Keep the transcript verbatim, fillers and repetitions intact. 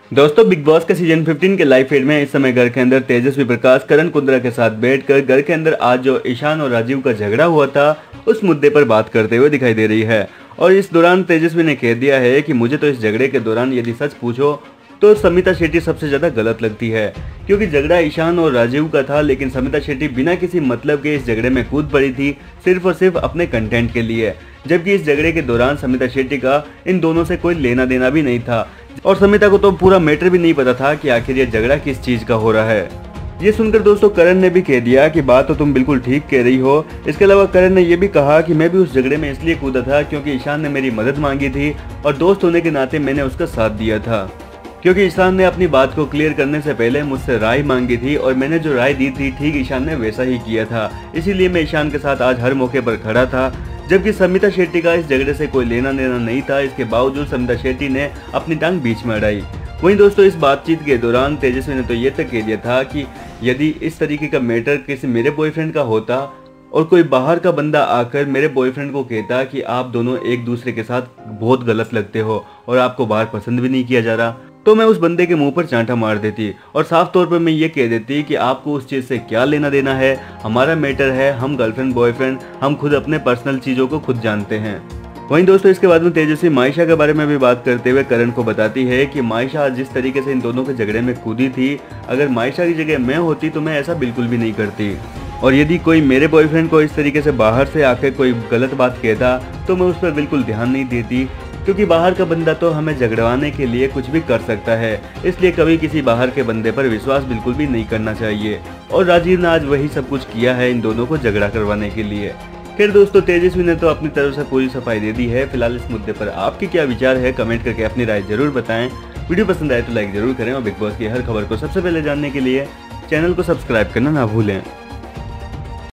दोस्तों, big boss के season पंद्रह के लाइव फीड में इस समय घर के अंदर तेजस्वी प्रकाश करण कुंद्रा के साथ बैठकर घर के अंदर आज जो ईशान और राजीव का झगड़ा हुआ था उस मुद्दे पर बात करते हुए दिखाई दे रही है। और इस दौरान तेजस्वी ने कह दिया है कि मुझे तो इस झगड़े के दौरान यदि सच पूछो तो समिता शेट्टी सबसे ज्यादा गलत लगती है, क्योंकि झगड़ा ईशान और राजीव का था, लेकिन समिता शेट्टी बिना किसी मतलब के इस झगड़े में कूद पड़ी थी, सिर्फ और सिर्फ अपने कंटेंट के लिए। जबकि इस झगड़े के दौरान समिता शेट्टी का इन दोनों से कोई लेना देना भी नहीं था और समिता को तो पूरा मैटर भी नहीं पता था कि आखिर ये झगड़ा किस चीज का हो रहा है। ये सुनकर दोस्तों करण ने भी कह दिया कि बात तो तुम बिल्कुल ठीक कह रही हो। इसके अलावा करण ने यह भी कहा कि मैं भी उस झगड़े में इसलिए कूदा था क्योंकि ईशान ने मेरी मदद मांगी थी और दोस्त होने के नाते मैंने उसका साथ दिया था, क्योंकि ईशान ने अपनी बात को क्लियर करने से पहले मुझसे राय मांगी थी और मैंने जो राय दी थी ठीक ईशान ने वैसा ही किया था, इसीलिए मैं ईशान के साथ आज हर मौके पर खड़ा था। जबकि समिता शेट्टी का इस झगड़े से कोई लेना देना नहीं था, इसके बावजूद समिता शेट्टी ने अपनी टांग बीच में अड़ाई। वहीं दोस्तों इस बातचीत के दौरान तेजस्वी ने तो ये तक कह दिया था कि यदि इस तरीके का मैटर किसी मेरे बॉयफ्रेंड का होता और कोई बाहर का बंदा आकर मेरे बॉयफ्रेंड को कहता कि आप दोनों एक दूसरे के साथ बहुत गलत लगते हो और आपको बाहर पसंद भी नहीं किया जा रहा, तो मैं उस बंदे के मुंह पर चांटा मार देती और साफ तौर पर मैं ये कह देती कि आपको उस चीज़ से क्या लेना देना है, हमारा मैटर है, हम गर्लफ्रेंड बॉयफ्रेंड, हम खुद अपने पर्सनल चीज़ों को खुद जानते हैं। वहीं दोस्तों इसके बाद में तेजस्वी मायशा के बारे में भी बात करते हुए करण को बताती है कि मायशा जिस तरीके से इन दोनों के झगड़े में कूदी थी, अगर मायशा की जगह मैं होती तो मैं ऐसा बिल्कुल भी नहीं करती, और यदि कोई मेरे बॉयफ्रेंड को इस तरीके से बाहर से आकर कोई गलत बात कहता तो मैं उस पर बिल्कुल ध्यान नहीं देती, क्योंकि बाहर का बंदा तो हमें झगड़वाने के लिए कुछ भी कर सकता है, इसलिए कभी किसी बाहर के बंदे पर विश्वास बिल्कुल भी नहीं करना चाहिए। और राजीव ने आज वही सब कुछ किया है इन दोनों को झगड़ा करवाने के लिए। फिर दोस्तों तेजस्वी ने तो अपनी तरफ से पूरी सफाई दे दी है। फिलहाल इस मुद्दे पर आपके क्या विचार है, कमेंट करके अपनी राय जरूर बताएं। वीडियो पसंद आए तो लाइक जरूर करें और बिग बॉस की हर खबर को सबसे पहले जानने के लिए चैनल को सब्सक्राइब करना ना भूलें।